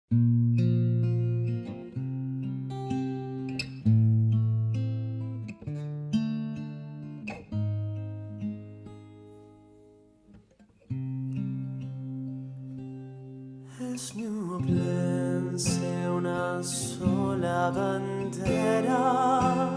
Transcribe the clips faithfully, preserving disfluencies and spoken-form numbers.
Es Ñublense una sola bandera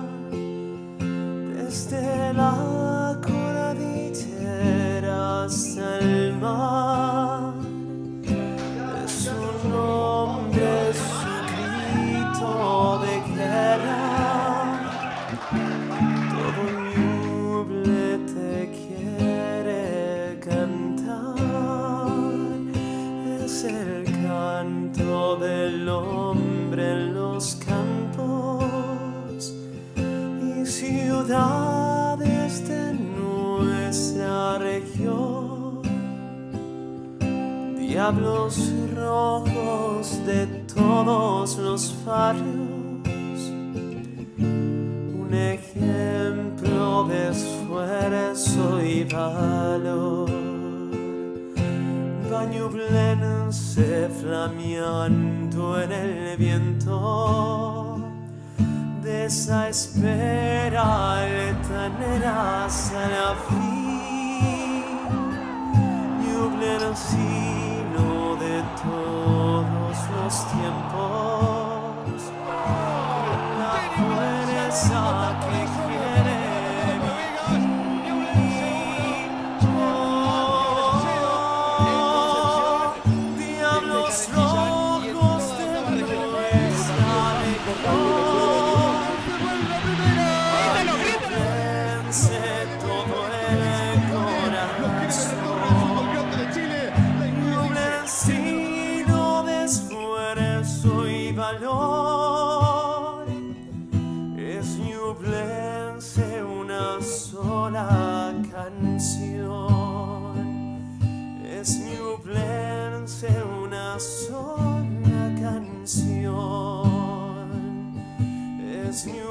desde la cordillera hasta el mar. Es su nombre, su grito de guerra. Todo Ñuble te quiere cantar. Es el canto del hombre en los campos y ciudades de nuestra región. Diablos rojos de todos los barrios, un ejemplo de esfuerzo y valor. Ñublense flameando en el viento de esa espera altanera hasta la fin. Ñublencino de todos los tiempos, la fuerza que quiere valor. Es Ñublense una sola canción. Es Ñublense una sola canción. Es Ñublense